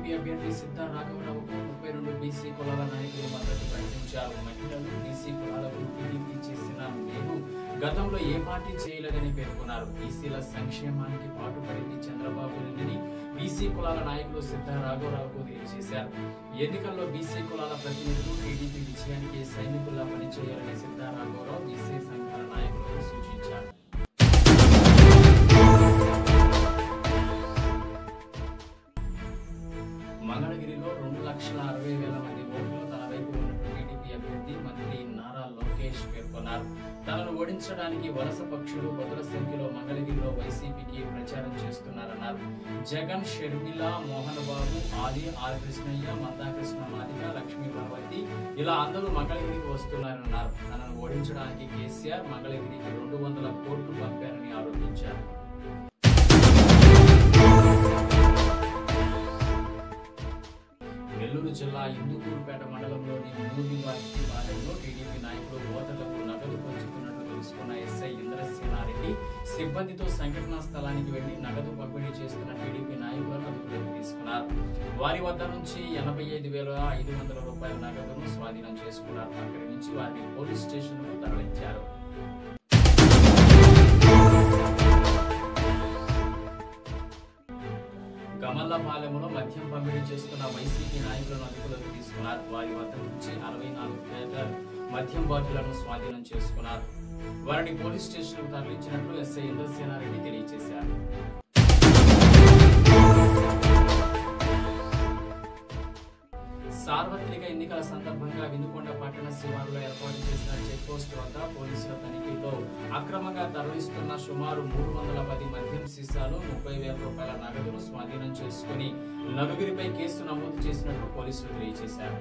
TDP అభ్యర్థి Siddha రాఘవరావుకు 32 BC కులాల నాయకులు మద్దతు ప్రకటించారు. మహిళలు బీసీ కులాలకు టీడీపీ చేసిన మేలు గతంలో ఏ పార్టీ చేయలేదని పేర్కొన్నారు. బీసీల సంక్షేమానికి పాటుపడింది చంద్రబాబుని బీసీ కులాల నాయకులు సిద్ధా రాఘవరావుకు తెలియజేశారు. ఎన్నికల్లో బీసీ కులాల ప్రతినిధులు టీడీపీ విజయానికి సైనికుల్లా పనిచేయాలని సిద్ధా రాఘవరావు బీసీ సంఘాల నాయకులకు సూచించారు. మంగళగిరిలో 2,60,000 మంది ఓట్లు తన వైపు ఉన్నట్టు టీడీపీ అభ్యర్థి మంత్రి నారా లోకేష్ పేర్కొన్నారు. తనను ఓడించడానికి వలస పక్షులు పదుల సంఖ్యలో మంగళగిరిలో వైసీపీకి ప్రచారం చేస్తున్నారన్నారు. జగన్, షర్మిల, మోహన్ బాబు, ఆది, ఆర్ కృష్ణయ్య, మందాకృష్ణ మాదిగ, లక్ష్మీ భగవతి ఇలా అందరూ మంగళగిరికి వస్తున్నారన్నారు. తనను ఓడించడానికి కేసీఆర్ మంగళగిరికి 200 కోట్లు పంపారని ఆరోపించారు. నెల్లూరు జిల్లా ఇందుకూరుపేట మండలంలోని మూడివారిలో టీడీపీ నాయకులు ఓటర్లకు నగదు పంచుతున్నట్లు తెలుసుకున్న ఎస్ఐ ఇంద్రసేనారెడ్డి సిబ్బందితో సంఘటనా స్థలానికి వెళ్లి నగదు పంపిణీ చేస్తున్న టీడీపీ నాయకులను అదుపులోకి తీసుకున్నారు. వారి వద్ద నుంచి 85,500 రూపాయల నగదును స్వాధీనం చేసుకున్నారు. అక్కడి నుంచి వారిని పోలీస్ స్టేషన్ కు తరలించారు. గమల్లపాలెంలో మద్యం పంపిణీ చేస్తున్న వైసీపీ నాయకులను అదుపులోకి తీసుకున్నారు. వారి వద్ద నుంచి 64 లీటర్ మద్యం బాటిళ్లను స్వాధీనం చేసుకున్నారు. వారిని పోలీస్ స్టేషన్ కు తరలించినట్లు ఎస్ఐ ఇంద్రసేనారెడ్డి తెలియజేశారు. సార్వత్రిక ఎన్నికల సందర్భంగా వినుకొండ పట్టణ శివారులో ఏర్పాటు చేసిన చెక్ పోస్ట్ వద్ద పోలీసుల తనిఖీలో అక్రమంగా తరలిస్తున్న సుమారు 310 మద్యం సీసాలు 30,000 రూపాయల నగదును స్వాధీనం చేసుకుని నలుగురిపై కేసు నమోదు చేసినట్లు పోలీసులు తెలియజేశారు.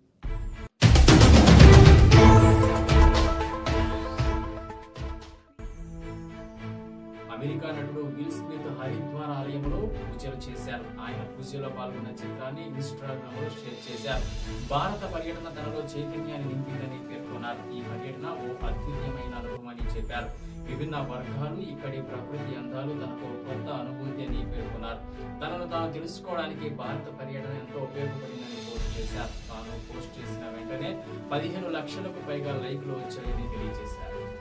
అమెరికా నటుడు విల్ స్మిత్ హరిద్వార్ ఆలయంలో పూజలు చేశారు. ఆయన పూజలో పాల్గొన్న చిత్రాన్ని ఇన్స్టాగ్రామ్ లో షేర్ చేశారు. భారత పర్యటన తనలో చైతన్యాన్ని నింపిందని పేర్కొన్నారు. ఈ పర్యటన ఓ అద్భుతమైన అనుభవం అని చెప్పారు. విభిన్న వర్గాలు, ఇక్కడి ప్రకృతి అందాలు తనకు కొత్త అనుభూతి అని పేర్కొన్నారు. తనను తాను తెలుసుకోవడానికి భారత పర్యటన ఎంతో ఉపయోగపడిందని పోస్ట్ చేశారు. తాను పోస్ట్ చేసిన వెంటనే 15 లక్షలకు పైగా లైక్లు వచ్చాయని తెలియజేశారు.